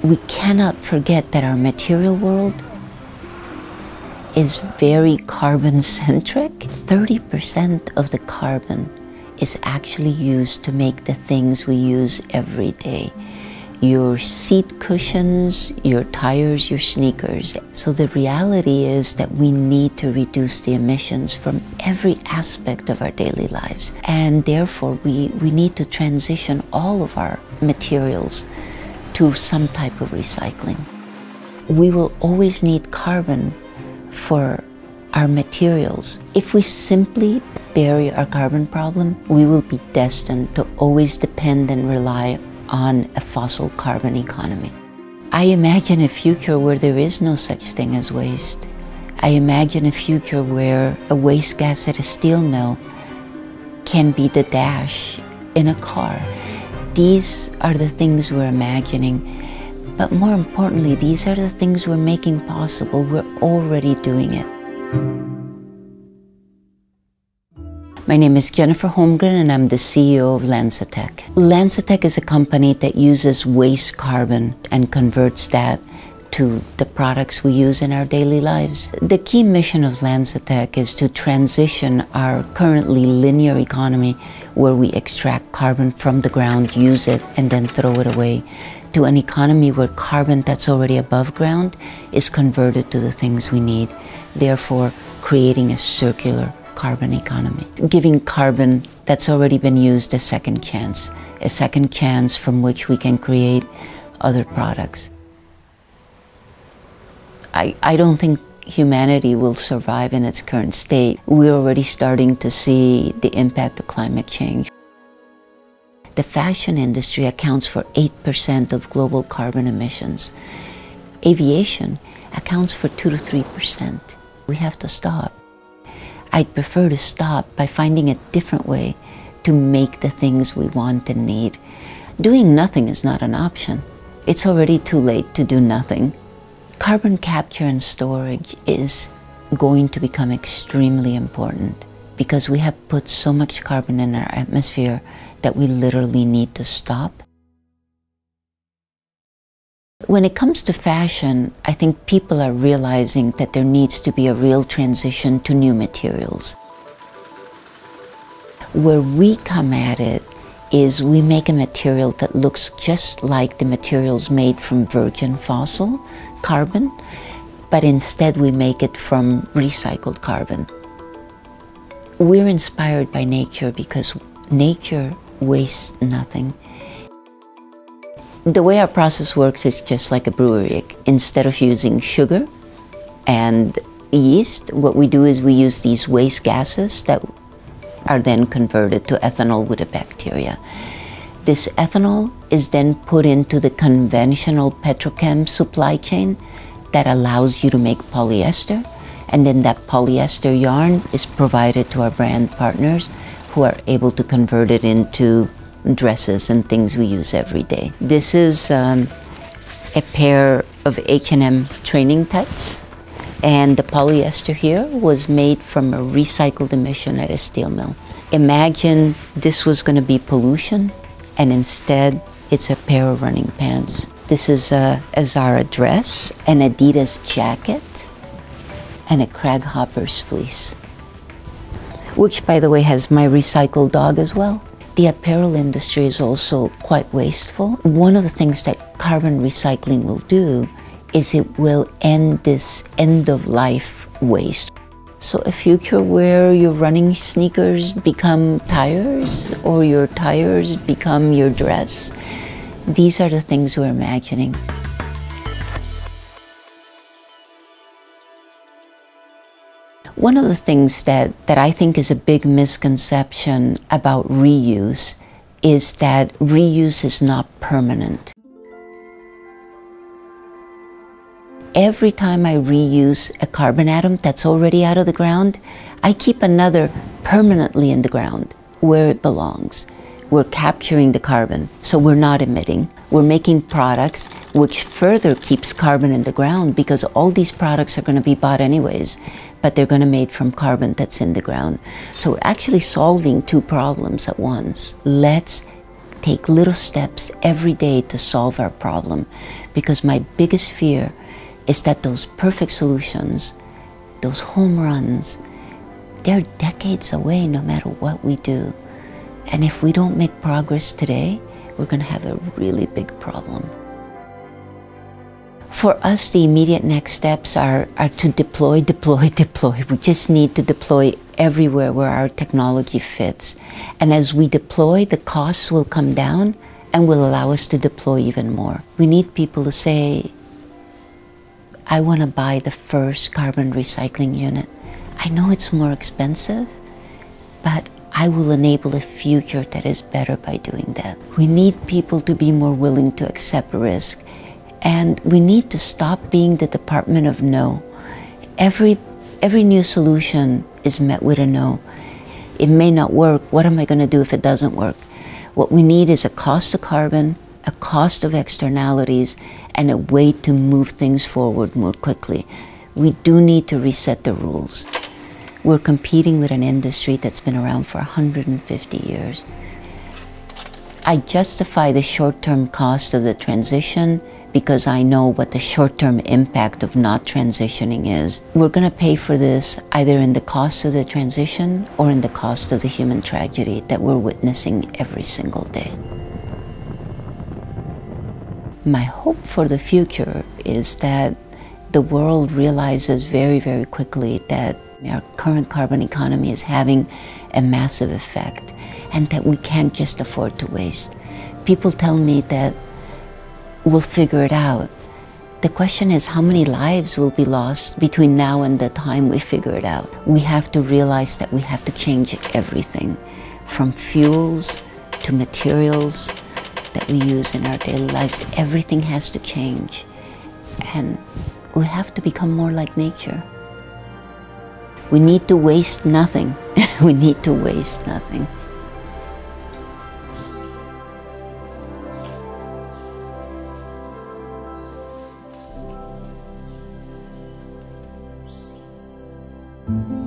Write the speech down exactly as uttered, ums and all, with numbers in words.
We cannot forget that our material world is very carbon-centric. thirty percent of the carbon is actually used to make the things we use every day. Your seat cushions, your tires, your sneakers. So the reality is that we need to reduce the emissions from every aspect of our daily lives. And therefore, we, we need to transition all of our materials to some type of recycling. We will always need carbon for our materials. If we simply bury our carbon problem, we will be destined to always depend and rely on a fossil carbon economy. I imagine a future where there is no such thing as waste. I imagine a future where a waste gas at a steel mill can be the dash in a car. These are the things we're imagining, but more importantly, these are the things we're making possible. We're already doing it. My name is Jennifer Holmgren and I'm the C E O of LanzaTech. LanzaTech is a company that uses waste carbon and converts that to the products we use in our daily lives. The key mission of LanzaTech is to transition our currently linear economy, where we extract carbon from the ground, use it, and then throw it away, to an economy where carbon that's already above ground is converted to the things we need, therefore creating a circular carbon economy. Giving carbon that's already been used a second chance, a second chance from which we can create other products. I, I don't think humanity will survive in its current state. We're already starting to see the impact of climate change. The fashion industry accounts for eight percent of global carbon emissions. Aviation accounts for two to three percent. We have to stop. I'd prefer to stop by finding a different way to make the things we want and need. Doing nothing is not an option. It's already too late to do nothing. Carbon capture and storage is going to become extremely important because we have put so much carbon in our atmosphere that we literally need to stop. When it comes to fashion, I think people are realizing that there needs to be a real transition to new materials. Where we come at it is we make a material that looks just like the materials made from virgin fossil carbon, but instead we make it from recycled carbon. We're inspired by nature because nature wastes nothing. The way our process works is just like a brewery. Instead of using sugar and yeast, what we do is we use these waste gases that are then converted to ethanol with a bacteria. This ethanol is then put into the conventional petrochem supply chain that allows you to make polyester, and then that polyester yarn is provided to our brand partners who are able to convert it into dresses and things we use every day. This is um, a pair of H and M training tights, and the polyester here was made from a recycled emission at a steel mill. Imagine this was going to be pollution, and instead it's a pair of running pants. This is a, a Zara dress, an Adidas jacket, and a Craghoppers fleece, which by the way has my recycled dog as well. The apparel industry is also quite wasteful. One of the things that carbon recycling will do is it will end this end-of-life waste. So a future where your running sneakers become tires or your tires become your dress, these are the things we're imagining. One of the things that, that I think is a big misconception about reuse is that reuse is not permanent. Every time I reuse a carbon atom that's already out of the ground, I keep another permanently in the ground where it belongs. We're capturing the carbon, so we're not emitting. We're making products which further keeps carbon in the ground because all these products are going to be bought anyways, but they're going to be made from carbon that's in the ground. So we're actually solving two problems at once. Let's take little steps every day to solve our problem, because my biggest fear is that those perfect solutions, those home runs, they're decades away no matter what we do. And if we don't make progress today, we're going to have a really big problem. For us, the immediate next steps are, are to deploy, deploy, deploy. We just need to deploy everywhere where our technology fits. And as we deploy, the costs will come down and will allow us to deploy even more. We need people to say, I want to buy the first carbon recycling unit. I know it's more expensive, but I will enable a future that is better by doing that. We need people to be more willing to accept risk. And we need to stop being the department of no. Every, every new solution is met with a no. It may not work. What am I going to do if it doesn't work? What we need is a cost of carbon, a cost of externalities, and a way to move things forward more quickly. We do need to reset the rules. We're competing with an industry that's been around for one hundred fifty years. I justify the short-term cost of the transition because I know what the short-term impact of not transitioning is. We're going to pay for this either in the cost of the transition or in the cost of the human tragedy that we're witnessing every single day. My hope for the future is that the world realizes very, very quickly that our current carbon economy is having a massive effect and that we can't just afford to waste. People tell me that we'll figure it out. The question is, how many lives will be lost between now and the time we figure it out? We have to realize that we have to change everything, from fuels to materials that we use in our daily lives. Everything has to change. And we have to become more like nature. We need to waste nothing. We need to waste nothing. Thank you.